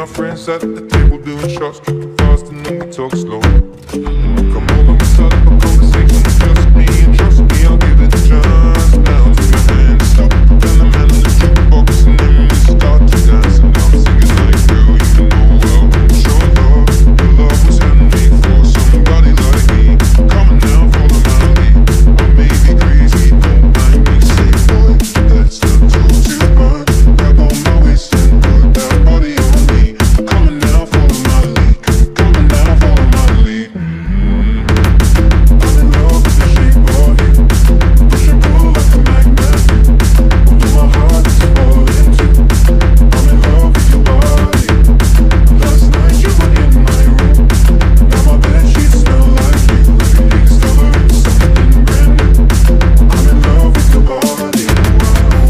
our friends sat at the table doing shots, tripping fast, and then we talk slow. Come over, we start up a conversation with just me, and trust me, I'll give it a chance. Now take my hand, stop, and the man in the jukebox, and then we start to dance. And I'm singing like, girl, you know I won't show love. Your love was handmade for somebody like me. Come on now, follow my lead. I may be crazy, don't mind me. Say, boy, let's not talk too much. Grab on my waist and put that body on me. Come on now, follow my lead. Come on now, follow my lead. I'm in love with the shape of you. Push and pull like a magnet. Although my heart is falling too. I'm in love with your body. Last night you were in my room. Now my bedsheets smell like you. Everything's covered in something brand new. I'm in love with your body. I'm in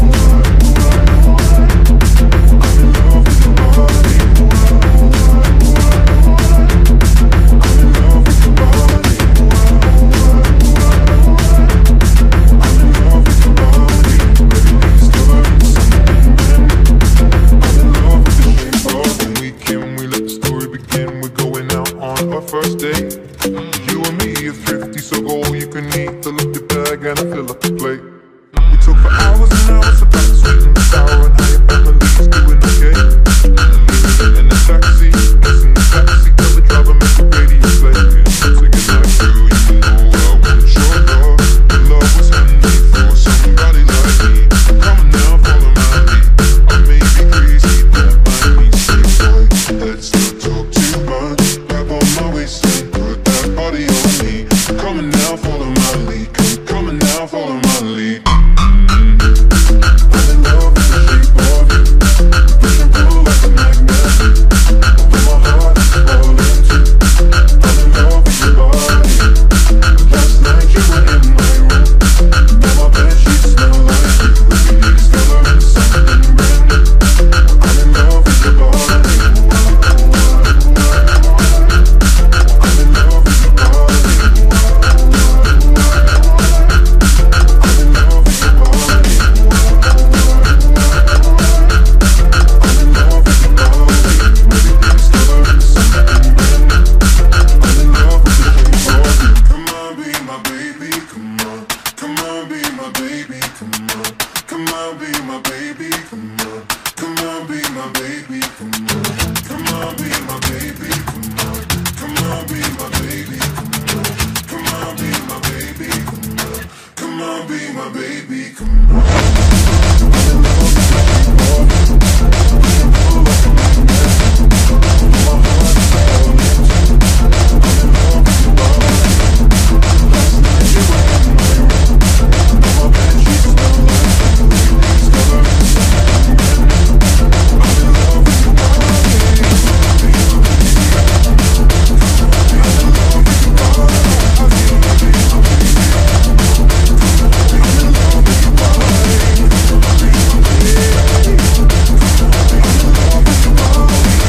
love with your body. I'm in love with your body. I'm in love with your body. Everything's covered in something brand new. I'm in love with the shape of when we can, we let the story begin. We're going out on our first date. You and me are thrifty, so go all you can eat. Fill up your bag and I fill up the plate. We talk for hours and hours about the sweet and the sour and how your family's doing okay. In the taxi, kissing the backseat, tell the driver make the radio play. Singing like, girl, you know I want your love. Your love was handmade for somebody like me. Come on now, follow my lead. I may be crazy, don't mind me. Say, boy, let's not talk too much. Grab on my waist and put that body on me. Come on now, follow my lead. Come on now, follow my lead. I'm in love with the shape of you. Push and pull like a magnet. Although my heart is falling too. I'm in love with your body. Last night you were in my room. Now my bedsheets smell like you. Everything's covered in something brand new. I'm in love with your body. I'm in love with your body.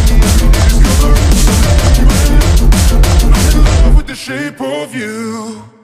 Shape of you.